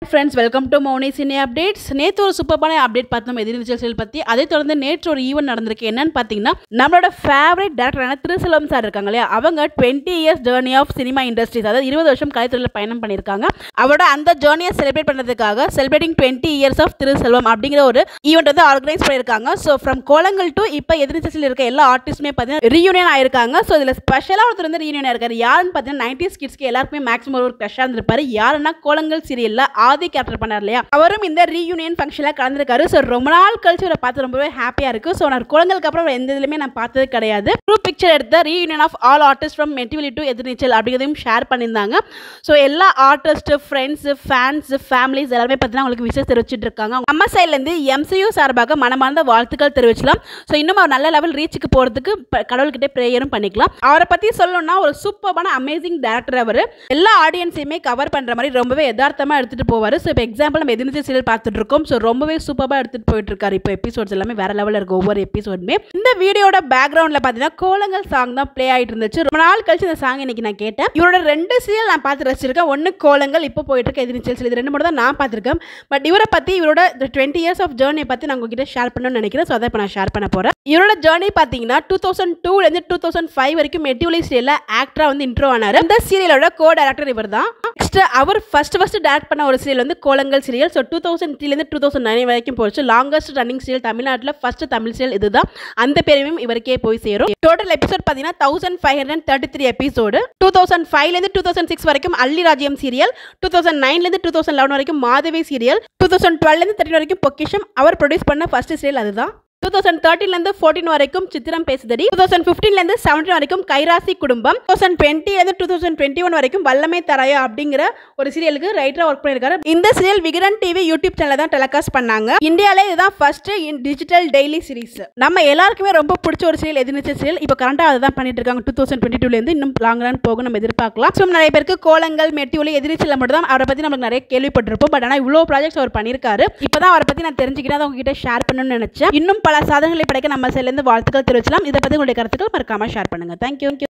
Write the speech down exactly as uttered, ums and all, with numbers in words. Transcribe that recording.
Friends, welcome to Moni Cine Updates. நேத்து ஒரு சூப்பரான அப்டேட் பார்த்தோம் எதிர்நீச்சல் சீரியல் பத்தி. அதை தொடர்ந்து நேற்று ஒரு ஈவென்ட் நடந்திருக்கு. என்னன்னு பாத்தீங்கன்னா நம்மளோட ஃபேவரட் டைரக்டரான திருசெல்வம் சார் இருக்காங்க இல்லையா, அவங்க twenty years journey of cinema industries, அதாவது இருபது வருஷம் கலைத்துறையில் பயணம் பண்ணியிருக்காங்க. அவரோட அந்த ஜர்னியை செலிப்ரேட் பண்ணுறதுக்காக celebrating twenty years of Thiruselvam அப்படிங்கிற ஒரு ஈவெண்ட் வந்து ஆர்கனைஸ் பண்ணியிருக்காங்க. ஸோ ஃப்ரம் கோலங்கள் டு இப்போ எதிர்நீச்சல் இருக்க எல்லா ஆர்டிஸ்ட்டுமே பார்த்தீங்கன்னா ரீயூனியன் ஆயிருக்காங்க. ஸோ இதில் ஸ்பெஷலாக ஒருத்தர் வந்து ரீயூனியன் ஆயிருக்காரு. யாருன்னு பார்த்தீங்கன்னா நைன்டிஸ் கிட்ஸ்க்கு எல்லாருக்குமே மேக்ஸிமம் ஒரு க்ரஷ்ஷாக இருந்திருப்பாரு. யாருன்னா கோலங்கள் சீரியலில் ஆதி கேரக்டர் பண்ணார் இல்லையா, அவரும் இந்த ரீயூனியன் ஃபங்க்ஷன்ல கலந்துருக்காரு. ஸோ ரொம்ப நாள் கழிச்சு அவரை பார்த்து ரொம்பவே ஹாப்பியா இருக்கு. ஸோ நான் குழந்தைகளுக்கு அப்புறம் எந்த இதுலையுமே நான் பார்த்தது கிடையாது. குரூப் பிக்சர் எடுத்த reunion of all artist from Metti Oli to Ethirneechal அப்படிங்கிறதையும் ஷேர் பண்ணியிருந்தாங்க. ஸோ எல்லா ஆர்டிஸ்ட், ஃப்ரெண்ட்ஸ், ஃபேன்ஸ், ஃபேமிலிஸ் எல்லாருமே பார்த்தீங்கன்னா உங்களுக்கு விஷயம் தெரிவிச்சிட்டு இருக்காங்க. நம்ம சைட்லேருந்து எம்சியூ சார்பாக மனமார்ந்த வாழ்த்துக்கள் தெரிவிச்சலாம். ஸோ இன்னும் அவர் நல்ல லெவல் ரீச்சுக்கு போகிறதுக்கு கடவுள்கிட்ட ப்ரேயரும் பண்ணிக்கலாம். அவரை பற்றி சொல்லணும்னா ஒரு சூப்பரான அமேசிங் டேரக்டர். அவர் எல்லா ஆடியன்ஸையுமே கவர் பண்ணுற மாதிரி ரொம்பவே யதார்த்தமாக எடுத்துகிட்டு போவார். ஸோ இப்போ எக்ஸாம்பிள் நம்ம எதிர்நீச்சல் சீரியல் பார்த்துட்டு இருக்கோம். ஸோ ரொம்பவே சூப்பராக எடுத்துகிட்டு போயிட்டு இருக்காரு. இப்போ எபிசோட்ஸ் எல்லாமே வேற லெவலில் இருக்கு. ஒவ்வொரு எபிசோடுமே இந்த வீடியோட பேக்ரவுண்டில் பார்த்தீங்கன்னா கோலங்கள் சாங் தான் ப்ளே ஆகிட்டு இருந்துச்சு. ரொம்ப நாள் கழிச்சு இந்த சாங் இன்னைக்கு நான் கேட்டேன். இவரோட ரெண்டு சீரியல் நான் பார்த்து ரசிச்சிருக்கேன். ஒன்று கோலங்கள், இப்போ போயிட்டு இருக்க எதிர்நீச்சல் சீரியல். இது ரெண்டு மட்டும் தான் நான் பார்த்துருக்கேன். பட் இவரை பற்றி இவரோட டுவெண்ட்டி இயர்ஸ் ஆஃப் ஜேர்னியை பற்றி நான் உங்ககிட்ட ஷேர் பண்ணணும்னு நினைக்கிறேன். ஸோ அதை இப்போ நான் ஷேர் பண்ண போகிறேன். இவரோட ஜேர்னி பார்த்தீங்கன்னா டூ தௌசண்ட் டூலேருந்து டூ தௌசண்ட் ஃபைவ் வரைக்கும் மெட்டிவலி சீரியலில் ஆக்டராக வந்து இன்ட்ரோ ஆனார். அந்த சீரியலோட கோ டைரக்டர் இவர் தான். நெக்ஸ்ட் அவர் ஃபர்ஸ்ட் ஃபர்ஸ்ட் டைரக்ட் பண்ண ஒரு சீரியல் வந்து Kolangal serial. So two thousand த்ரீலேருந்து டூ தௌசண்ட் நைன் வரைக்கும் போச்சு. லாங்கஸ்ட் ரன்னிங் சீரியல் தமிழ்நாட்டில் ஃபர்ஸ்ட் தமிழ் சீரியல் இதுதான். அந்த பேரையும் இவருக்கே போய் சேரும். டோட்டல் எபிசோட் பார்த்தீங்கன்னா thousand five hundred thirty three episode. Two thousand ஃபைவ்லேருந்து டூ தௌசண்ட் சிக்ஸ் வரைக்கும் Alli Rajyam serial. Two thousand நைன்லேருந்து டூ தௌசண்ட் லெவன் வரைக்கும் மாதவி சீரியல். டூ தௌசண்ட் டுவெல்லேருந்து தேர்ட்டின் வரைக்கும் பொக்கிஷம். அவர் ப்ரொடியூஸ் பண்ண ஃபர்ஸ்ட் சீரியல் அதுதான். டூ தௌசண்ட் தேர்ட்டின்லேருந்து ஃபோர்டீன் வரைக்கும் Chithiram Pesuthadi. Two thousand ஃபிஃப்டீன்லேருந்து seventeen வரைக்கும் கைராசி குடும்பம். டூ தௌசண்ட் டுவெண்ட்டிலேருந்து டூ தௌசண்ட் டுவெண்ட்டி ஒன் வரைக்கும் வல்லமை தராயா அப்படிங்கிற ஒரு சீரியலுக்கு ரைட்டராக ஒர்க் பண்ணியிருக்காரு. இந்த சீரியல் விகடன் டிவி யூடியூப் சேனல் தான் டெலிகாஸ்ட் பண்ணாங்க. இந்தியாவிலே இதுதான் first in digital daily series. நம்ம எல்லாருக்குமே ரொம்ப பிடிச்ச ஒரு சீரியல் எதிர்நீச்சல் சீரியல். இப்போ கரண்டாக அதை தான் பண்ணிட்டு இருக்காங்க. டூ தௌசண்ட் டுவெண்ட்டி டூலேருந்து இன்னும் லாங் ரன் போக நம்ம எதிர்பார்க்கலாம். ஸோ நிறைய பேருக்கு கோலங்கள், மெட்டிவலி, எதிர்நீச்சல் மட்டும் தான் அவரை பற்றி நமக்கு நிறைய கேள்விப்பட்டிருப்போம். பட் ஆனால் இவ்வளோ ப்ராஜெக்ட்ஸ் அவர் பண்ணியிருக்காரு. இப்போ தான் அவரை பற்றி நான் தெரிஞ்சுக்கிறேன், அதை உங்ககிட்ட ஷேர் பண்ணணும்னு நினைச்சேன். இன்னும் பல சாதனைகளை படைக்க நம்ம சைட்லேருந்து வாழ்த்துக்கள் தெரிவிக்கலாம். இதை பற்றி உங்களுடைய கருத்துக்கள் மறக்காம ஷேர் பண்ணுங்க. தேங்க்யூ.